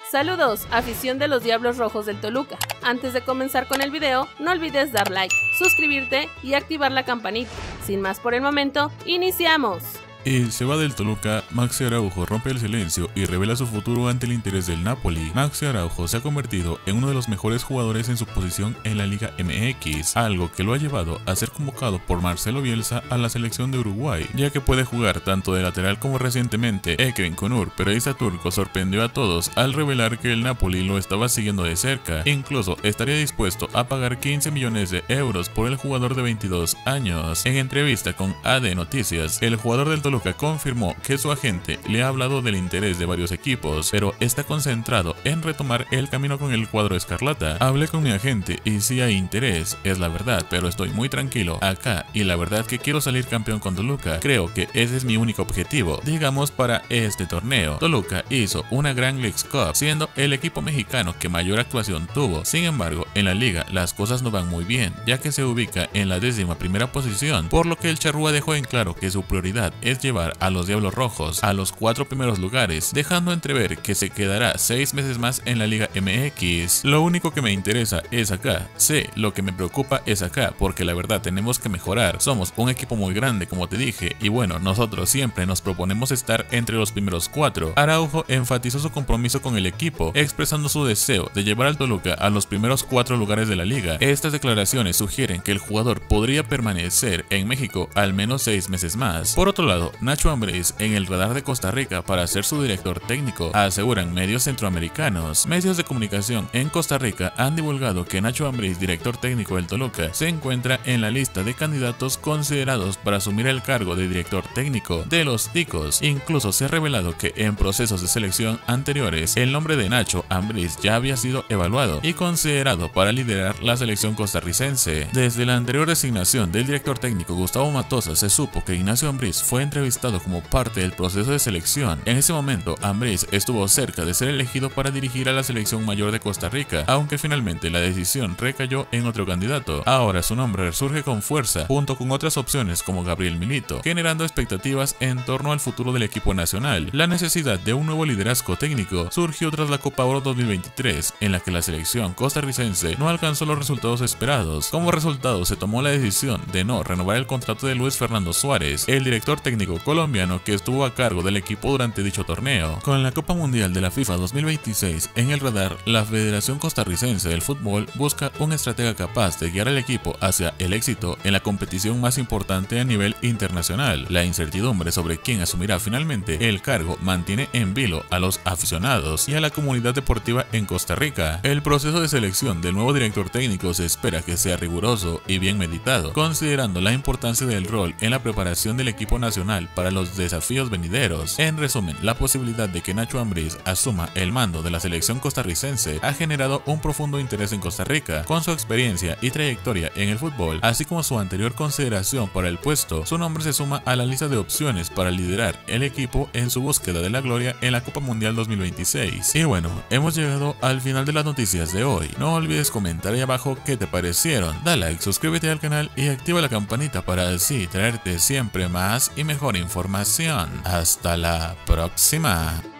Saludos, afición de los Diablos Rojos del Toluca. Antes de comenzar con el video, no olvides dar like, suscribirte y activar la campanita. Sin más por el momento, ¡iniciamos! Y se va del Toluca. Maxi Araujo rompe el silencio y revela su futuro ante el interés del Napoli. Maxi Araujo se ha convertido en uno de los mejores jugadores en su posición en la Liga MX, algo que lo ha llevado a ser convocado por Marcelo Bielsa a la selección de Uruguay, ya que puede jugar tanto de lateral como recientemente Ekrem Kunur, pero Isa Turco sorprendió a todos al revelar que el Napoli lo estaba siguiendo de cerca. Incluso estaría dispuesto a pagar 15 millones de euros por el jugador de 22 años. En entrevista con AD Noticias, el jugador del Toluca confirmó que su agente le ha hablado del interés de varios equipos, pero está concentrado en retomar el camino con el cuadro escarlata. Hablé con mi agente y sí hay interés, es la verdad, pero estoy muy tranquilo acá y la verdad que quiero salir campeón con Toluca. Creo que ese es mi único objetivo, digamos, para este torneo. Toluca hizo una gran Leagues Cup, siendo el equipo mexicano que mayor actuación tuvo. Sin embargo, en la liga las cosas no van muy bien, ya que se ubica en la 11ª posición, por lo que el charrúa dejó en claro que su prioridad es llevar a los Diablos Rojos a los 4 primeros lugares, dejando entrever que se quedará 6 meses más en la Liga MX. Lo único que me interesa es acá, lo que me preocupa es acá, porque la verdad tenemos que mejorar. Somos un equipo muy grande, como te dije, y bueno, nosotros siempre nos proponemos estar entre los primeros 4. Araujo enfatizó su compromiso con el equipo, expresando su deseo de llevar al Toluca a los primeros 4 lugares de la liga. Estas declaraciones sugieren que el jugador podría permanecer en México al menos 6 meses más. Por otro lado, Nacho Ambriz en el radar de Costa Rica para ser su director técnico, aseguran medios centroamericanos. Medios de comunicación en Costa Rica han divulgado que Nacho Ambriz, director técnico del Toluca, se encuentra en la lista de candidatos considerados para asumir el cargo de director técnico de los Ticos. Incluso se ha revelado que en procesos de selección anteriores, el nombre de Nacho Ambriz ya había sido evaluado y considerado para liderar la selección costarricense. Desde la anterior designación del director técnico Gustavo Matosas se supo que Ignacio Ambriz fue entrevistado como parte del proceso de selección. En ese momento, Ambriz estuvo cerca de ser elegido para dirigir a la selección mayor de Costa Rica, aunque finalmente la decisión recayó en otro candidato. Ahora su nombre resurge con fuerza, junto con otras opciones como Gabriel Milito, generando expectativas en torno al futuro del equipo nacional. La necesidad de un nuevo liderazgo técnico surgió tras la Copa Oro 2023, en la que la selección costarricense no alcanzó los resultados esperados. Como resultado, se tomó la decisión de no renovar el contrato de Luis Fernando Suárez, el director técnico colombiano que estuvo a cargo del equipo durante dicho torneo. Con la Copa Mundial de la FIFA 2026 en el radar, la Federación Costarricense del Fútbol busca un estratega capaz de guiar al equipo hacia el éxito en la competición más importante a nivel internacional. La incertidumbre sobre quién asumirá finalmente el cargo mantiene en vilo a los aficionados y a la comunidad deportiva en Costa Rica. El proceso de selección del nuevo director técnico se espera que sea riguroso y bien meditado, considerando la importancia del rol en la preparación del equipo nacional para los desafíos venideros. En resumen, la posibilidad de que Nacho Ambriz asuma el mando de la selección costarricense ha generado un profundo interés en Costa Rica. Con su experiencia y trayectoria en el fútbol, así como su anterior consideración para el puesto, su nombre se suma a la lista de opciones para liderar el equipo en su búsqueda de la gloria en la Copa Mundial 2026. Y bueno, hemos llegado al final de las noticias de hoy. No olvides comentar ahí abajo qué te parecieron. Da like, suscríbete al canal y activa la campanita para así traerte siempre más y mejor información. Hasta la próxima.